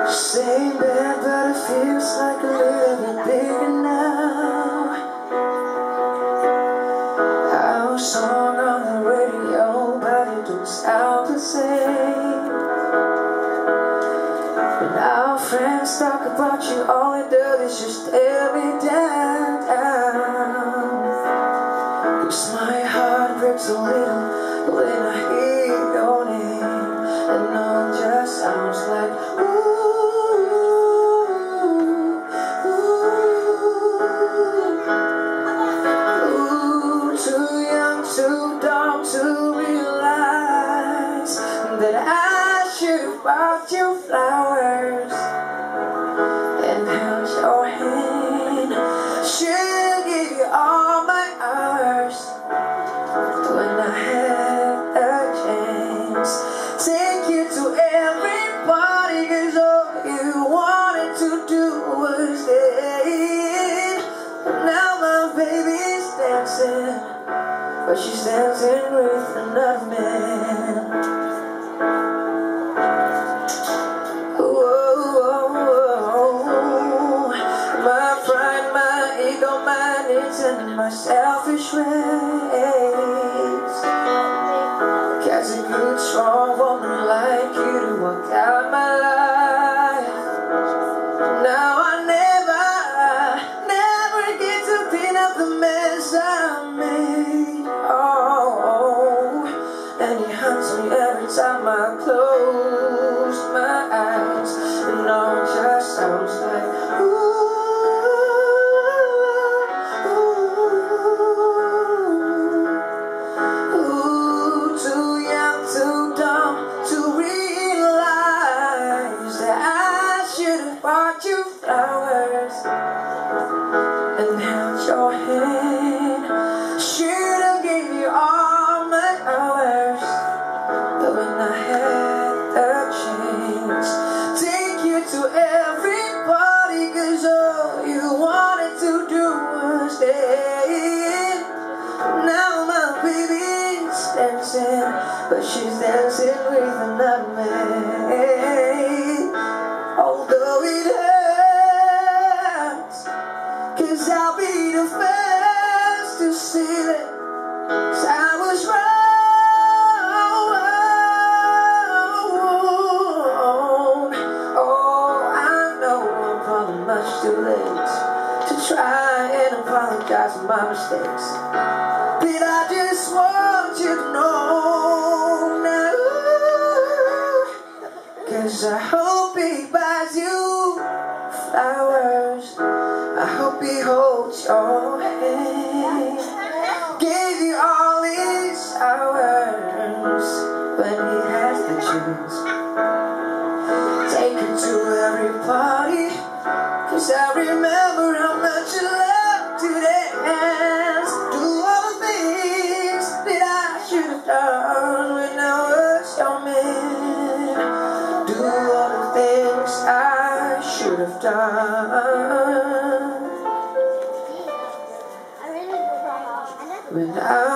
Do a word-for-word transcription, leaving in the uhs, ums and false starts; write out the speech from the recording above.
Same bed, but it feels like a little bit bigger now. Our song on the radio, but it don't sound the same. When our friends talk about you, all it does is just tear me down. Cause my heart breaks a little when I hear your name, and all just sounds like ooh. Too dumb to realize that I should have bought you flowers and held your hand. Should give you all my hours when I had a chance. Take you to every party, cause all you wanted to do was stay. Now my baby's dancing, but she's dancing with another man. Whoa, whoa, whoa. My pride, my ego, my needs, and my selfish ways. Cause a good, strong woman like you to walk out my life. Now I never, never get to clean up the mess I made. And he haunts me every time I close my eyes, and all it just sounds like ooh, ooh, ooh. Too young, too dumb to realize that I should have bought you flowers and held your hand. Should have gave you all my hours, but when I had the chance, take you to every party, cause all you wanted to do was stay. Now my baby's dancing, but she's dancing with another man. Although it hurts, cause I'll be the first to see it. I was wrong. Oh, I know I'm probably much too late to try and apologize for my mistakes, but I just want you to know now. Cause I hope he buys you flowers, I hope he holds your hand, gave you all his hours when he has the chance. Take you to every party, cause I remember how much you loved to dance. Do all the things that I should have done when I was your man. Do all the things I should have done when I